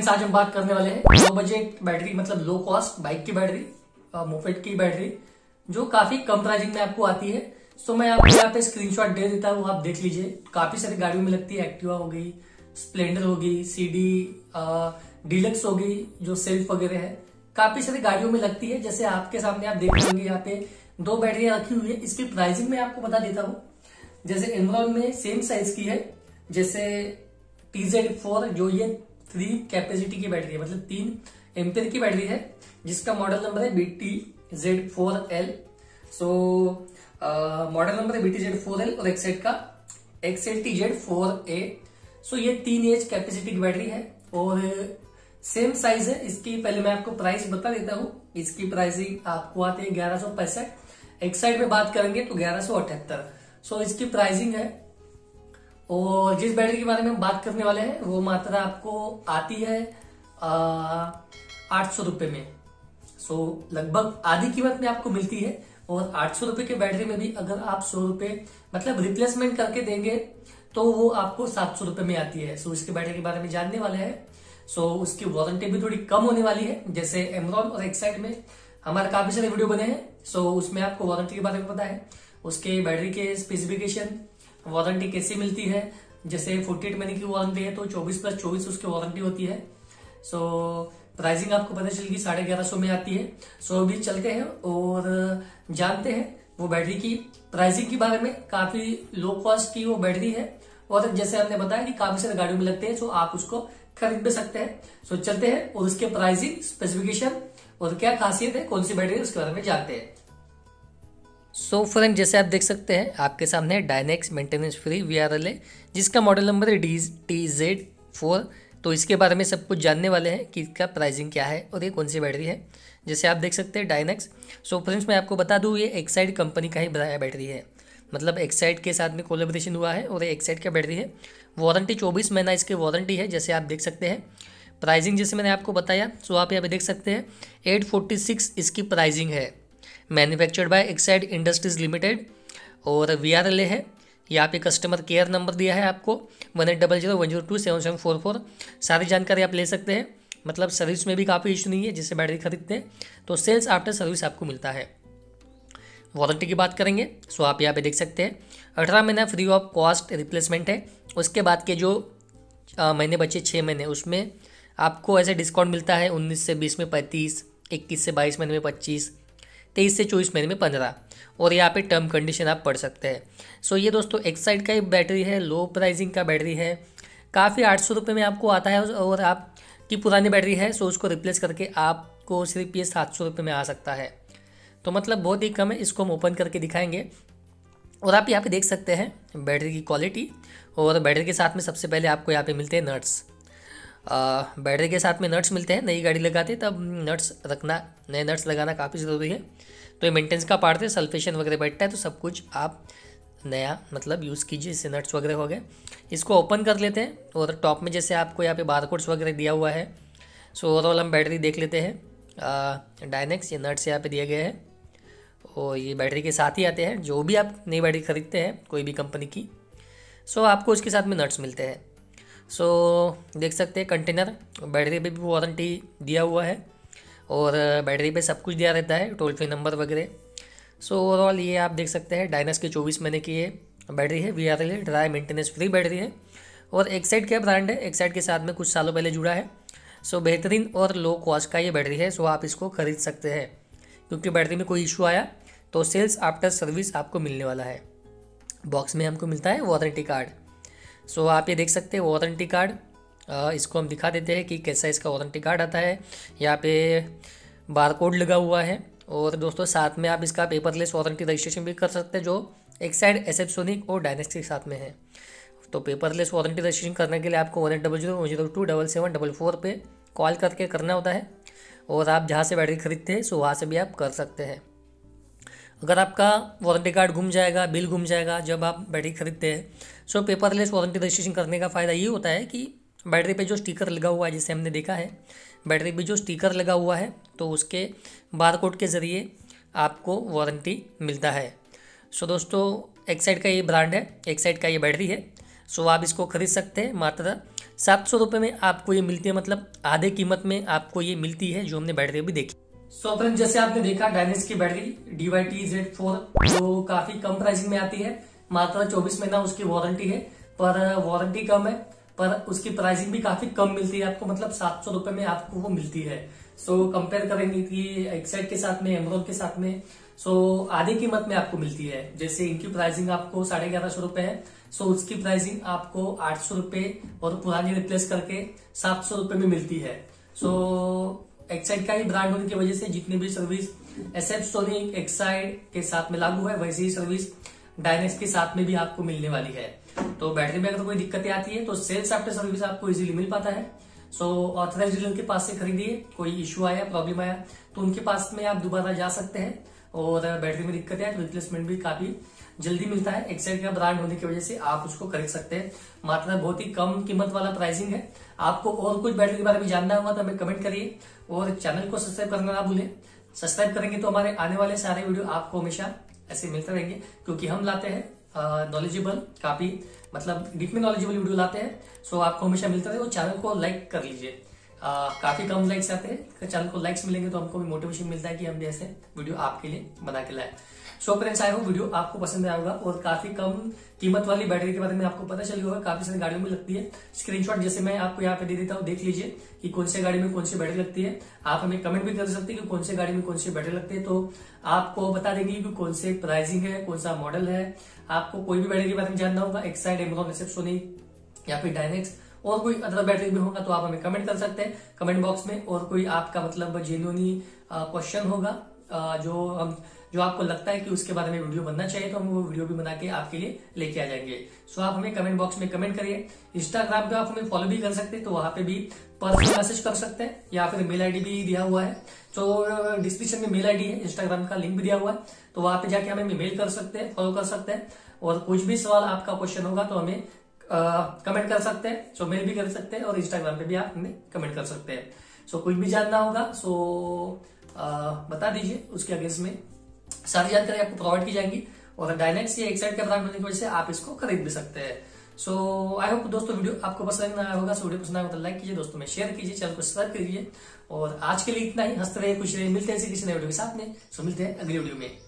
Friends, आज हम बात करने वाले हैं लो बजट बैटरी, मतलब लो कॉस्ट बाइक की बैटरी, मोपेड की बैटरी, जो काफी कम प्राइसिंग में आपको आती है। सो मैं आपको यहाँ पे स्क्रीनशॉट दे देता हूँ, आप देख लीजिए। काफी सारी गाड़ियों में लगती है, एक्टिवा हो गई, स्प्लेंडर हो गई, सीडी डीलक्स हो गई, जो सेल्फ वगैरह है, काफी सारी गाड़ियों में लगती है। जैसे आपके सामने आप देख पाएंगे, यहाँ पे दो बैटरियां रखी हुई है। इसकी प्राइसिंग मैं आपको बता देता हूँ। जैसे एनरॉन में सेम साइज की है, जैसे TZ4, जो ये 3 कैपेसिटी की बैटरी है, मतलब 3 एम्पेयर की बैटरी है, जिसका मॉडल नंबर है BTZ4L। सो मॉडल नंबर है BTZ4L और एक्साइड का XLTZ4A। सो ये 3 एच कैपेसिटी की बैटरी है और सेम साइज है इसकी। पहले मैं आपको प्राइस बता देता हूँ। इसकी प्राइसिंग आपको आती है 1165। एक्साइड में बात करेंगे तो 1178। सो इसकी प्राइसिंग है। और जिस बैटरी के बारे में हम बात करने वाले हैं वो मात्रा आपको आती है 800 रुपए में। सो लगभग आधी कीमत में आपको मिलती है। और 800 रुपए की बैटरी में भी अगर आप 100 रुपए मतलब रिप्लेसमेंट करके देंगे तो वो आपको 700 रुपए में आती है। सो इसके बैटरी के बारे में जानने वाले हैं। सो उसकी वारंटी भी थोड़ी कम होने वाली है। जैसे एमरॉन और एक्साइड में हमारे काफी सारे वीडियो बने हैं, सो उसमें आपको वारंटी के बारे में पता है, उसके बैटरी के स्पेसिफिकेशन, वारंटी कैसे मिलती है। जैसे 48 महीने की वारंटी है तो 24+24 उसकी वारंटी होती है। सो प्राइसिंग आपको पता चलेगी 1150 में आती है। सो अभी चलते हैं और जानते हैं वो बैटरी की प्राइसिंग के बारे में। काफी लो कॉस्ट की वो बैटरी है और जैसे हमने बताया कि काफी सारे गाड़ियों में लगते हैं, सो आप उसको खरीद भी सकते हैं। सो चलते हैं और उसके प्राइसिंग, स्पेसिफिकेशन और क्या खासियत है, कौन सी बैटरी है, उसके बारे में जानते हैं। सो फ्रेंड, जैसे आप देख सकते हैं आपके सामने डायनेक्स मेंटेनेंस फ्री VRL है, जिसका मॉडल नंबर है TZ4। तो इसके बारे में सब कुछ जानने वाले हैं कि इसका प्राइसिंग क्या है और ये कौन सी बैटरी है। जैसे आप देख सकते हैं डायनेक्स। सो फ्रेंड्स, मैं आपको बता दूं ये एक्साइड कंपनी का ही बनाया बैटरी है, मतलब एक्साइड के साथ में कोलैबोरेशन हुआ है और ये एक्साइड का बैटरी है। वारंटी 24 महीना इसकी वारंटी है, जैसे आप देख सकते हैं। प्राइसिंग जैसे मैंने आपको बताया, सो आप यहाँ पे देख सकते हैं 846 इसकी प्राइसिंग है। Manufactured by Exide industries limited और VRLA है। यहाँ पे कस्टमर केयर नंबर दिया है आपको 1800-102-7744। सारी जानकारी आप ले सकते हैं। मतलब सर्विस में भी काफ़ी इशू नहीं है, जिससे बैटरी खरीदते हैं तो सेल्स आफ्टर सर्विस आपको मिलता है। वारंटी की बात करेंगे, सो आप यहाँ पे देख सकते हैं 18 महीना फ्री ऑफ कॉस्ट रिप्लेसमेंट है। उसके बाद के जो महीने बचे 6 महीने, उसमें आपको ऐसे डिस्काउंट मिलता है 19 से 20 में 35, 21 से 22 महीने में 25, 23 से 24 महीने में 15। और यहाँ पे टर्म कंडीशन आप पढ़ सकते हैं। सो ये दोस्तों एक्साइड का ही बैटरी है, लो प्राइसिंग का बैटरी है, काफ़ी 800 रुपये में आपको आता है। और आपकी पुरानी बैटरी है, सो उसको रिप्लेस करके आपको सिर्फ ये 700 रुपये में आ सकता है। तो मतलब बहुत ही कम है। इसको हम ओपन करके दिखाएंगे और आप यहाँ पे देख सकते हैं बैटरी की क्वालिटी। और बैटरी के साथ में सबसे पहले आपको यहाँ पे मिलते हैं नट्स। बैटरी के साथ में नट्स मिलते हैं। नई गाड़ी लगाते तब नट्स रखना, नए नट्स लगाना काफ़ी ज़रूरी है। तो ये मेंटेनेंस का पार्ट है, सल्फेशन वगैरह बैठता है, तो सब कुछ आप नया मतलब यूज़ कीजिए। इससे नट्स वगैरह हो गए। इसको ओपन कर लेते हैं और टॉप में जैसे आपको यहाँ पे बारकोड्स वगैरह दिया हुआ है। सो ओवरऑल हम बैटरी देख लेते हैं। डायनेक्स, ये नट्स यहाँ पे दिए गए हैं और ये बैटरी के साथ ही आते हैं। जो भी आप नई बैटरी खरीदते हैं कोई भी कंपनी की, सो आपको उसके साथ में नट्स मिलते हैं। सो देख सकते हैं कंटेनर, बैटरी पे भी वारंटी दिया हुआ है और बैटरी पे सब कुछ दिया रहता है, टोल फ्री नंबर वगैरह। सो ओवरऑल ये आप देख सकते हैं डायनेक्स के 24 महीने की ये बैटरी है, VRLA dry maintenance free battery है। और एक्साइड क्या ब्रांड है, एक्साइड के साथ में कुछ सालों पहले जुड़ा है। सो बेहतरीन और लो कॉस्ट का ये बैटरी है। सो आप इसको खरीद सकते हैं, क्योंकि बैटरी में कोई इशू आया तो सेल्स आफ्टर सर्विस आपको मिलने वाला है। बॉक्स में हमको मिलता है वारंटी कार्ड। सो आप ये देख सकते हैं वारंटी कार्ड। इसको हम दिखा देते हैं कि कैसा इसका वारंटी कार्ड आता है। यहाँ पे बारकोड लगा हुआ है और दोस्तों साथ में आप इसका पेपरलेस वारंटी रजिस्ट्रेशन भी कर सकते हैं, जो एक्साइड, SF सोनिक और डायनेक्स के साथ में है। तो पेपरलेस वारंटी रजिस्ट्रेशन करने के लिए आपको 1800-102-7744 पे कॉल करके करना होता है। और आप जहाँ से बैटरी खरीदते हैं सो वहाँ से भी आप कर सकते हैं। अगर आपका वारंटी कार्ड गुम जाएगा, बिल गुम जाएगा जब आप बैटरी खरीदते हैं, सो पेपरलेस वारंटी रजिस्ट्रेशन करने का फ़ायदा ये होता है कि बैटरी पे जो स्टिकर लगा हुआ है, जैसे हमने देखा है बैटरी पे जो स्टिकर लगा हुआ है, तो उसके बारकोड के ज़रिए आपको वारंटी मिलता है। सो दोस्तों एक्साइड का ये ब्रांड है, एक्साइड का ये बैटरी है। सो आप इसको खरीद सकते हैं मात्र 700 रुपये में आपको ये मिलती है, मतलब आधे कीमत में आपको ये मिलती है जो हमने बैटरी अभी देखी। सो फ्रेंड्स, जैसे आपने देखा डायनेक्स की बैटरी DYTZ4 जो काफी कम प्राइसिंग में आती है, मात्र 24 महीना उसकी वारंटी है, पर वारंटी कम है पर उसकी प्राइसिंग भी काफी कम मिलती है आपको, मतलब 700 रुपये में आपको वो मिलती है। सो कंपेयर करेंगे कि एक्साइड के साथ में, एमरोन के साथ में, सो आधी कीमत में आपको मिलती है। जैसे इनकी प्राइसिंग आपको 1150 रुपए है, सो उसकी प्राइसिंग आपको 800 रुपए और पुरानी रिप्लेस करके 700 रुपए में मिलती है। सो एक्साइड का ही ब्रांड होने की वजह से जितनी भी सर्विस SF सोनिक एक्साइड के साथ में लागू है, वैसी ही सर्विस डायनेक्स के साथ में भी आपको मिलने वाली है। तो बैटरी में अगर कोई दिक्कतें आती है तो सेल्स आफ्टर सर्विस आपको इजीली मिल पाता है। सो ऑथराइज्ड डीलर के पास से खरीदिए, कोई इश्यू आया, प्रॉब्लम आया तो उनके पास में आप दोबारा जा सकते हैं, और बैटरी में दिक्कत है तो रिप्लेसमेंट भी काफी जल्दी मिलता है। एक्साइड का ब्रांड होने की वजह से आप उसको खरीद सकते हैं, मात्र बहुत ही कम कीमत वाला प्राइसिंग है। आपको और कुछ बैटरी के बारे में जानना होगा तो हमें कमेंट करिए, और चैनल को सब्सक्राइब करना ना भूलें। सब्सक्राइब करेंगे तो हमारे आने वाले सारे वीडियो आपको हमेशा ऐसे मिलते रहेंगे, क्योंकि हम लाते हैं नॉलेजेबल, काफी मतलब डीप में नॉलेजेबल वीडियो लाते हैं। सो आपको हमेशा मिलता रहे, और चैनल को लाइक कर लीजिए। काफी कम लाइक्स आते हैं, चैनल को लाइक्स मिलेंगे तो हमको भी मोटिवेशन मिलता है कि हम भी ऐसे वीडियो आपके लिए बना के लाए। So friends, I hope video आपको पसंद आया होगा, और काफी कम कीमत वाली बैटरी के बारे में आपको पता चल गया होगा। काफी सारी गाड़ियों में लगती है। स्क्रीनशॉट जैसे मैं आपको यहाँ पे दे देता हूँ, देख लीजिए कि कौन सी गाड़ी में कौन सी बैटरी लगती है। आप हमें कमेंट भी कर सकते हैं कि कौन सी गाड़ी में कौन सी बैटरी लगती है, तो आपको बता देंगे कि कौन से प्राइसिंग है, कौन सा मॉडल है। आपको कोई भी बैटरी के बारे में जानना होगा, एक्साइड, एमरोन, SF सोनिक या फिर डायनेक्स, और कोई अदर बैटरी में होगा तो आप हमें कमेंट कर सकते हैं कमेंट बॉक्स में। और कोई आपका मतलब जेन्युइनली क्वेश्चन होगा जो आपको लगता है कि उसके बारे में वीडियो बनना चाहिए, तो हम वो वीडियो भी बना के आपके लिए लेके आ जाएंगे। सो आप हमें कमेंट बॉक्स में कमेंट करिए। इंस्टाग्राम पे आप हमें फॉलो भी कर सकते हैं, तो वहां पे भी पर्सनल मैसेज कर सकते हैं, या फिर मेल आईडी भी दिया हुआ है। तो डिस्क्रिप्शन में मेल आईडी है, इंस्टाग्राम का लिंक भी दिया हुआ है, तो वहां पे जाके हमें मेल कर सकते हैं, फॉलो कर सकते हैं। और कुछ भी सवाल आपका क्वेश्चन होगा तो हमें कमेंट कर सकते हैं। सो मेल भी कर सकते हैं, और इंस्टाग्राम पे भी आप हमें कमेंट कर सकते हैं। सो कुछ भी जानना होगा सो बता दीजिए, उसके अगेंस्ट में सारी जानकारी आपको प्रोवाइड की जाएंगी। और डायनेक्स या एक्साइड का ब्रांड होने की वजह से आप इसको खरीद भी सकते हैं। सो आई होप दोस्तों वीडियो आपको पसंद आया होगा। सो वीडियो पसंद आया तो लाइक कीजिए, दोस्तों में शेयर कीजिए, चैनल को सब्सक्राइब कीजिए। और आज के लिए इतना ही। हंसते रहिए, खुश रहिए, मिलते हैं किसी नए वीडियो के साथ में। सो मिलते हैं अगली वीडियो में।